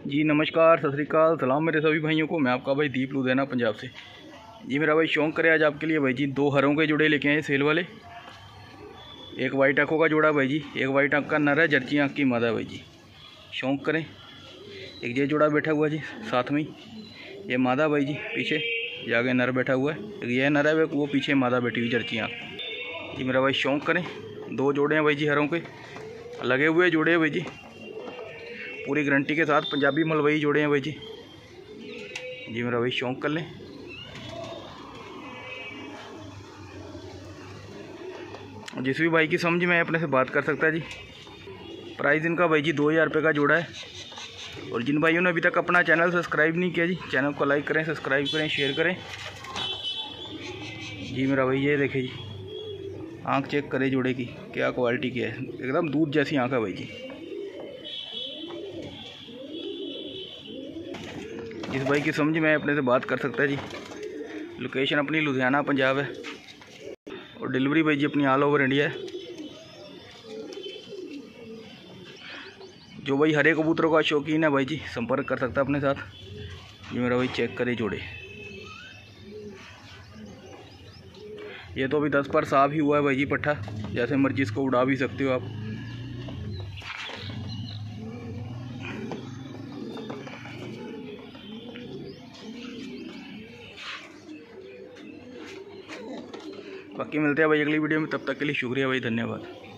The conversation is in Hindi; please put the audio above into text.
जी नमस्कार, सत श्री अकाल, सलाम मेरे सभी भाइयों को। मैं आपका भाई दीप लुधियाना पंजाब से। जी मेरा भाई शौक करे आज आपके लिए भाई जी 2 हरों के जोड़े लेके आए सेल वाले। एक वाइट आंखों का जोड़ा भाई जी, एक वाइट आंख का नर है, जर्ची आंख की मादा भाई जी। शौक करें। एक ये जोड़ा बैठा हुआ जी साथ में ही, ये मादा भाई जी, पीछे ये आगे नर बैठा हुआ है। एक ये नर है, वो पीछे मादा बैठी हुई जर्ची आंख। जी मेरा भाई शौक करें। 2 जोड़े हैं भाई जी हरों के, लगे हुए जोड़े हैं भाई जी, पूरी गारंटी के साथ पंजाबी मलवई जोड़े हैं भाई जी। जी मेरा भाई शौक कर लें। जिस भी भाई की समझ में अपने से बात कर सकता है जी। प्राइस इनका भाई जी 2000 रुपये का जोड़ा है। और जिन भाइयों ने अभी तक अपना चैनल सब्सक्राइब नहीं किया जी, चैनल को लाइक करें, सब्सक्राइब करें, शेयर करें। जी मेरा भाई ये देखे जी, आँख चेक करें जोड़े की, क्या क्वालिटी की है, एकदम दूध जैसी आँख है भाई जी। जिस भाई की समझ में अपने से बात कर सकता है जी। लोकेशन अपनी लुधियाना पंजाब है और डिलीवरी भाई जी अपनी ऑल ओवर इंडिया है। जो भाई हरे कबूतरों का शौकीन है भाई जी, संपर्क कर सकता है अपने साथ। ये मेरा भाई चेक करे जोड़े, ये तो अभी 10 पर साफ ही हुआ है भाई जी पट्ठा, जैसे मर्जी इसको उड़ा भी सकते हो आप। बाकी मिलते हैं भाई अगली वीडियो में, तब तक के लिए शुक्रिया भाई, धन्यवाद।